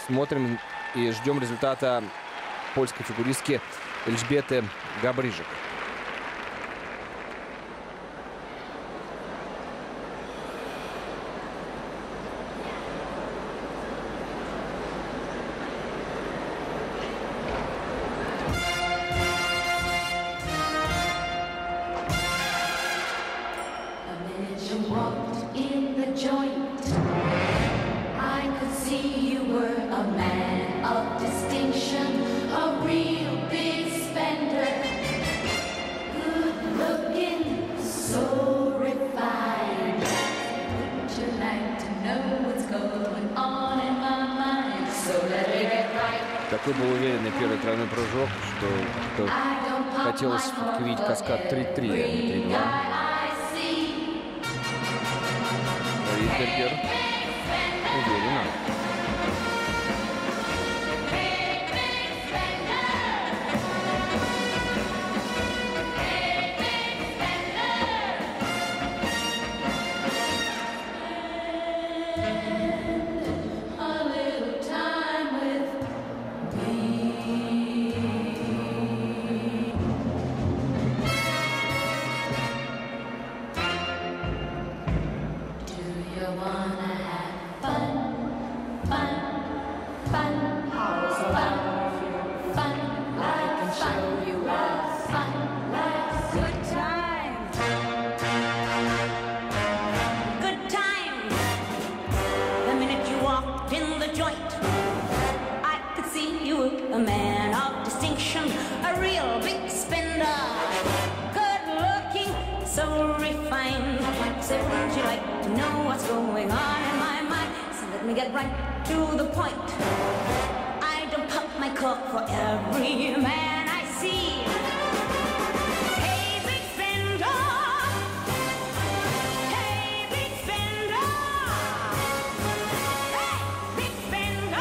Смотрим и ждем результата польской фигуристки Эльжбеты Габрижик. Walked in the joint. I could see you were a man of distinction, a real big spender, good looking, so refined. Would you like to know what's going on in my mind? So let me get right. Такой был уверенный первый тройной прыжок, что хотелось видеть каскад 3-3, а не 3-2. Ридбергер уверенно. A man of distinction, a real big spender, good looking, so refined. So would you like to know what's going on in my mind? So let me get right to the point. I don't pop my cork for every man I see. Hey, big spender. Hey, big spender. Hey, big spender.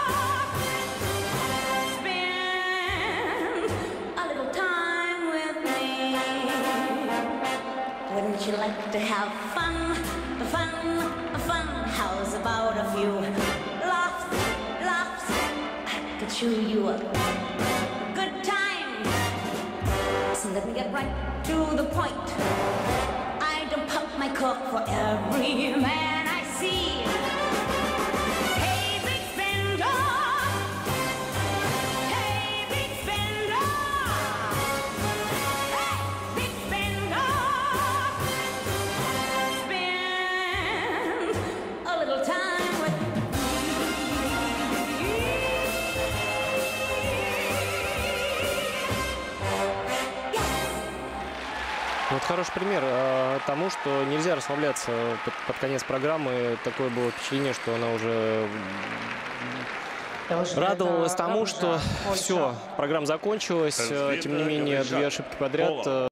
Wouldn't you like to have fun, fun? How's about a few laughs? I could show you a good time. So let me get right to the point. I don't pop my cork for every man I see. Hey, big spender. Hey, big spender. Hey, big spender. Вот хороший пример тому, что нельзя расслабляться под конец программы. Такое было впечатление, что она уже радовалась тому, что все, программа закончилась. Тем не менее, 2 ошибки подряд.